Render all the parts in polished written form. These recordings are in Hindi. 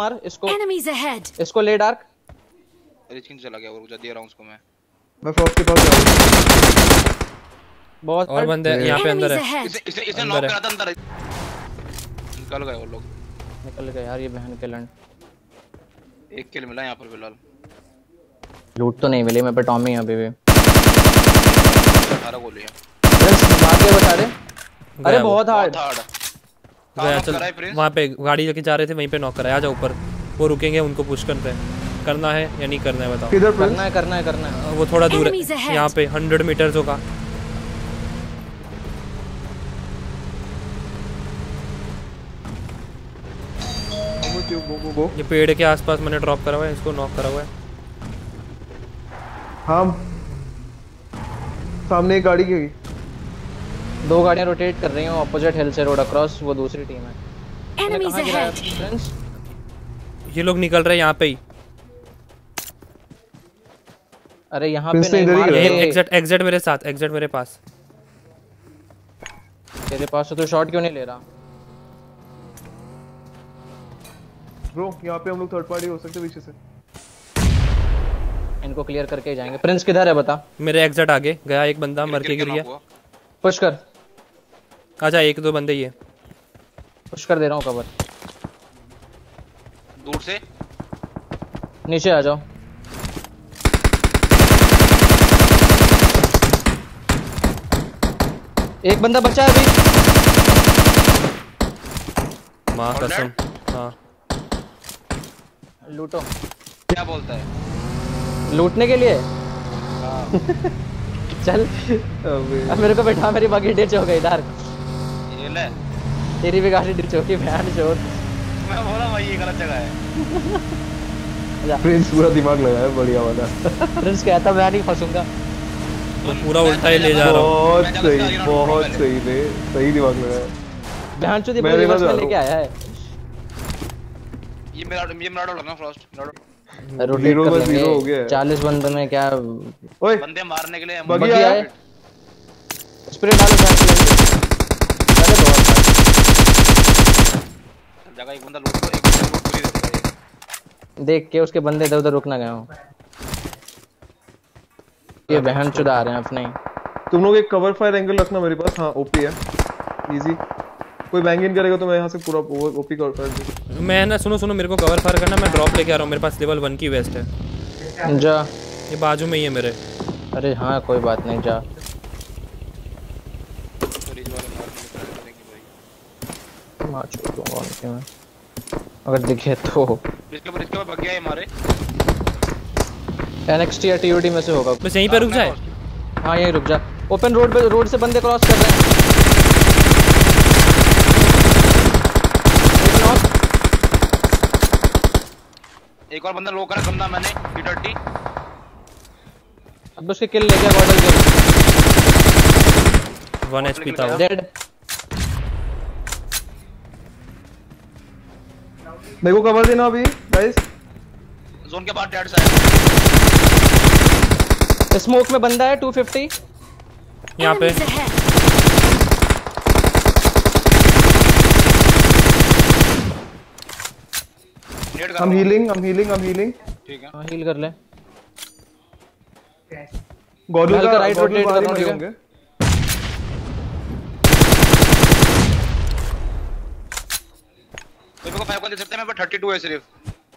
मार इसको, Enemies ahead. इसको ले डार्क। रिचिंग चला गया और रुक जा, दे रहा हूं उसको मैं फ्रॉस्ट के पास जा रहा हूं। बहुत और बंदे यहाँ पे अंदर Enemies है। ahead. इसे नॉक करा था अंदर, निकल गए वो लोग। निकल गए यार ये बहन के लंड। एक किल मिला यहाँ पर फिलहाल। लूट तो नहीं मिली मैं पे, टॉमी है अभी भी। 18 गोलियां मार के बता रहे। अरे बहुत हार्ड। गया चल, वहाँ पे गाड़ी लेके जा रहे थे वहीं पे नॉक करा। आ जाओ ऊपर, वो रुकेंगे, उनको पुश करते हैं। करना है या नहीं करना है बताओ। किधर करना है करना है करना है। वो थोड़ा दूर है Enemies ahead. यहाँ पे 100 मीटर्स होगा। गो। ये पेड़ के आसपास मैंने ड्रॉप करा हुआ है, इसको नॉक करा हुआ है। हाँ सामने एक गाड़ी की 2 गाड़ियां रोटेट कर रही हैं ऑपोजिट हिल से रोड अक्रॉस, वो दूसरी टीम है। Enemies ahead. फ्रेंड्स ये लोग निकल रहे हैं यहाँ पे ही। अरे यहाँ Prince पे ने नहीं इधर ही मार करा। रहे। एग्जिट मेरे साथ, एग्जिट मेरे पास। तेरे पास तो शॉट क्यों नहीं ले रहा? ब्रो यहाँ पे हम लोग थर्ड पार्टी हो सकते हैं पीछे से। इनको क्लियर करके ही जाएंगे। प्रिंस किधर है बता? मेरे एग्जिट आगे गया एक बंदा, मर के गिर गया। पुश कर, आजा, 1-2 बंदे ये। पुश कर दे रहा हूँ कवर। दूर से नीचे आ जाओ। एक बंदा बचा है अभी। माँ कसम। हाँ लूटो। क्या बोलता है? लूटने के लिए चल अब मेरे को बैठा, मेरी बाकी डिच हो गई डार्क। ये ले, तेरी भी गाड़ी डिच होगी बहन चोद। मैं बोला भाई ये गलत जगह है। प्रिंस पूरा दिमाग लगाया बढ़िया वाला। प्रिंस कहता मैं नहीं फंसूंगा। तो पूरा उल्टा ही ले जा रहा हूँ। बहुत सही ले, सही दिमाग लगाया। बहन चोद ये रिवर्स में लेके आया है। ये मेरा डॉलर ना फ्रॉस्ट, मेरा रोटेट कर लेंगे। हो गया 40 बंदों में क्या ओए बंदे मारने के लिए बगी आए। स्प्रे डालो बहन चोद। अरे बहुत जगह एक बंदा लूट, एक बंदा लूट पूरी देता है। देख के उसके बंदे इधर उधर रुक ना गए हो। ये बहन चुदा आ रहे हैं अपने। तुम लोग एक कवर फायर एंगल रखना मेरे पास। हाँ ओपी है, इजी। कोई बैंग इन करेगा तो मैं यहाँ से पूरा ओपी कवर फायर दूँ। मैं ना सुनो मेरे को कवर फायर करना, मैं ड्रॉप लेके आ रहा हूँ। मेरे पास लेवल 1 की वेस्ट है। जा, ये बाजू में ही है मेरे। अरे हाँ कोई बात नहीं, जा। मार दूंगा उनके मैं, अगर दिखे तो। इसके ऊपर बग गया है हमारे। NXT या TOD में से होगा। बस यहीं पे रुक जाए। हाँ यहीं रुक जा। ओपन रोड पे, रोड से बंदे क्रॉस कर रहे हैं। एक और बंदा लो करा बंदा मैंने T30। अब उसके किल ले गया बॉर्डर के। 1 HP था वो। डेड। मेरे को कवर देना अभी गाइस। जोन के बाद डेड साइड। स्मोक में बंदा है 250 यहाँ पे। Enemies ahead. I'm healing। ठीक है, हाँ हील कर ले। गॉगल हल्का का राइट गॉगल रोटेट बाहर कर रहा ही हूँ, होंगे। मेरे को 5 को दे सकते हैं, मैं 32 है सिर्फ।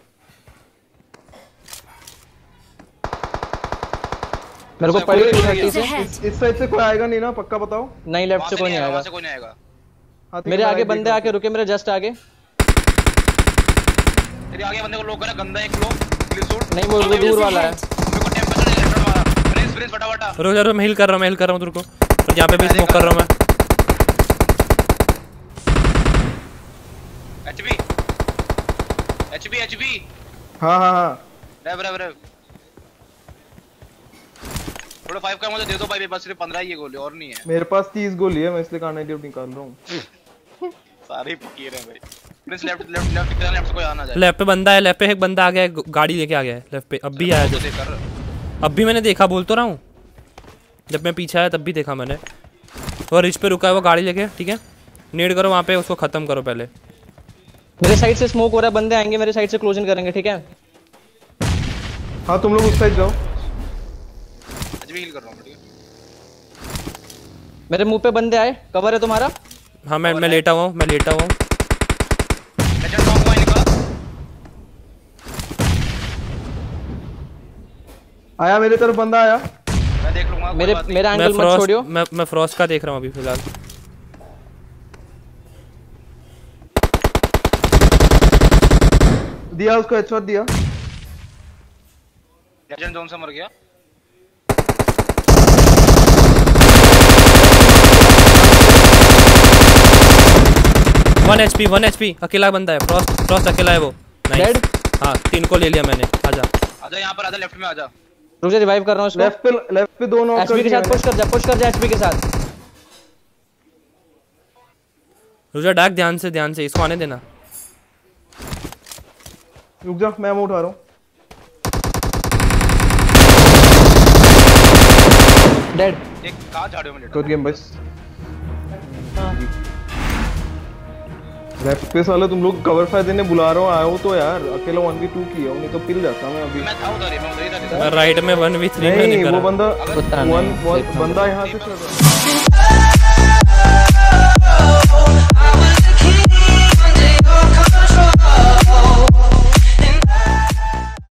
मेरे को पड़ी 230 से। इस साइड से कोई आएगा नहीं ना, पक्का बताओ। नहीं लेफ्ट से कोई नहीं आएगा। वहां से कोई नहीं आएगा। मेरे आगे बंदे आके रुके, मेरे जस्ट आगे। तेरे आगे बंदे को लो करा, गंदा एक लो क्लियर शॉट। नहीं वो दूर वाला है। मेरे को टेंपरेचर इलेक्ट्रॉन मारा। प्रिंस फटाफट। रुक जा, मैं हील कर रहा हूँ तुमको। और यहाँ पे भी स्मोक कर रहा हूँ मैं। एचपी। हाँ रेव थोड़ा 5 का मुझे दे दो भाई, मेरे पास सिर्फ 15 ही गोली और नहीं है। मेरे पास 30 गोली है, मैं इसलिए कार्नेटिव निकाल रहा हूँ। सारे फकीर हैं भाई। प्लीज लेफ्ट से कोई आना जाए। लेफ्ट पे बंदा है, लेफ्ट पे एक बंदा आ गया है, गाड़ी लेके आ गया है लेफ्ट पे। अब भी आया जो, अब भी मैंने देखा, बोल तो रहा हूँ। जब मैं पीछे आया तब भी देखा मैंने। और रिच पे रुका है वो गाड़ी लेके। ठीक है, नेड करो वहाँ पे, उसको खत्म करो पहले। मेरे साइड से स्मोक हो रहा है, बंदे आएंगे मेरे साइड से, क्लोजन करेंगे, ठीक है? हाँ तुम लोग उस साइड जाओ। आज भी हील कर रहा हूँ, ठीक है? मेरे मुंह पे बंदे आए, कवर है तुम्हारा? हाँ मैं लेटा हुआ हूँ, मैं लेटा हुआ हूँ। लेजेंड नॉक हुआ इनका। आया मेरे तरफ बंदा आया। मैं देख लूंगा, कोई मेरे बात नहीं। मेरा एंगल मत छोड़ियो। मैं फ्रॉस्ट का देख रहा हूँ अभी फिलहाल। दिया उसको हेडशॉट दिया। लेजेंड जोन से मर गया। डेड। 1 HP अकेला बंदा है। फ्रॉस्ट अकेला है वो। नाइस। हाँ 3 को ले लिया मैंने। आजा यहाँ पर आजा, लेफ्ट में आजा। रुक जा, रिवाइव कर रहा हूँ इसको। लेफ्ट पे दो नॉक एचपी के साथ पुश कर जा एचपी के साथ। रुजा डाक ध्यान से इसको आने देना। रुक जा, मैं उठा रहा हूँ। डेड। एक कहाँ झाड़ियों में लेटा? गुड गेम बस। लेफ्ट पे साले तुम लोग कवर फायर देने बुला रहे हो, आए हो तो यार अकेला 1v2 किया नहीं तो पिल जाता मैं अभी। मैं था उधर ही था। राइट में 1v3 में नहीं नहीं वो करा। बंदा पता नहीं, बंदा यहाँ से चल रहा है।